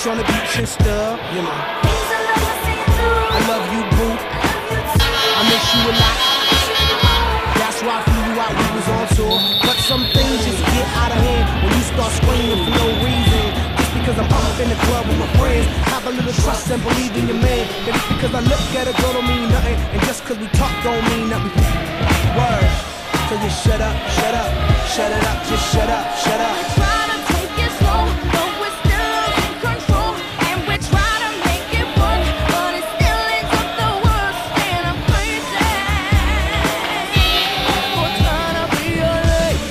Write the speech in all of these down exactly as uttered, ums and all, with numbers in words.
beach on the beach and stuff, you know. I love you, boo. I miss you a lot. That's why I flew you out, we was on tour. But some things just get out of hand when you start screaming for no reason. Just because I'm up in the club with my friends, have a little trust and believe in your man. That just because I look at a girl don't mean nothing, and just because we talk don't mean nothing. Word. So just shut up, shut up, shut it up, just shut up, shut up. We try to take it slow, but we're still losing control. And we try to make it work, but it still ends up the worst. And I'm crazy for trying to be your lady.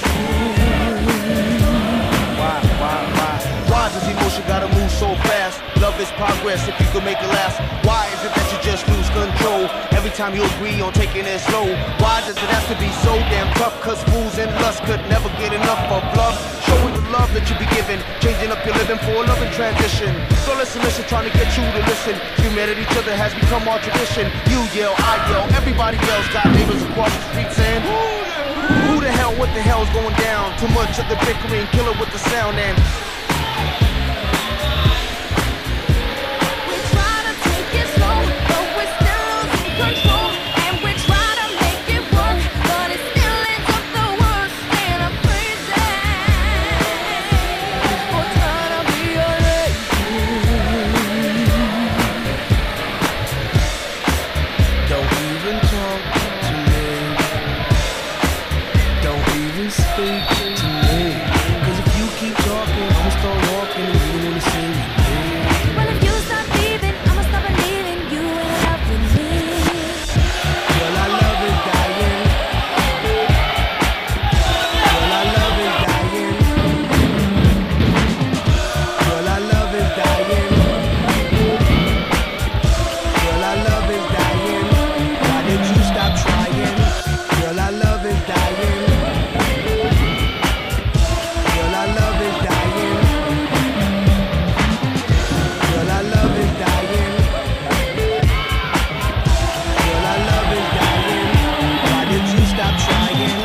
Why, why, why? Why does emotion gotta move so fast? Love is progress if you can make it last. Why is it that you just lose control every time you agree on taking it slow? Why does it have to be so damn tough? Cause fools and lust could never get enough of love. Showing the love that you be giving, changing up your living for a loving transition. So listen, listen, trying to get you to listen. Screaming at each other has become our tradition. You yell, I yell, everybody yells. Got neighbors across the street saying, who the hell, what the hell's going down? Too much of the bickering, kill it with the sound. And We try to take it slow, but we're still losing control. And we try to make it work, but it still ends up the worst. And I'm crazy for trying to be your lady. Don't even talk to me. Don't even speak to me. Cause if you keep talking, I'ma start walking and you wanna sing with me. Well, if you stop leaving, I'ma stop believing you in love with me. Girl, I love is dying. Girl, I love is dying. Girl, I love is dying. Girl, I love is dying. Why did you stop trying? Girl, I love is dying. Girl, I love is dying. Girl, I love is dying. Girl, I love is dying. Why did you stop trying?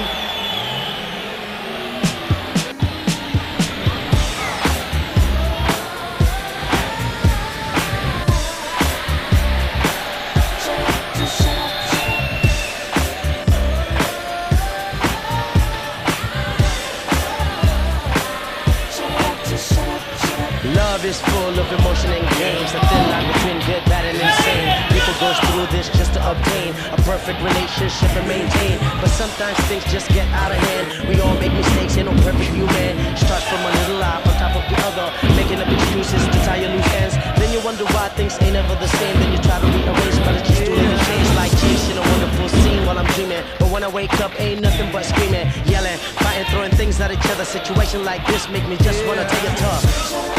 Love is full of emotion and games. A thin line between good, bad, and insane. People go through this just to obtain a perfect relationship and maintain. But sometimes things just get out of hand. We all make mistakes, ain't no perfect human. Starts from a little lie on top of the other, making up excuses to tie your loose ends. Then you wonder why things ain't ever the same. Then you try to rearrange, but it's just too late to change. Like chasing a wonderful scene while I'm dreaming. But when I wake up, ain't nothing but screaming, yelling, fighting, throwing things at each other. Situation like this make me just wanna take it tough.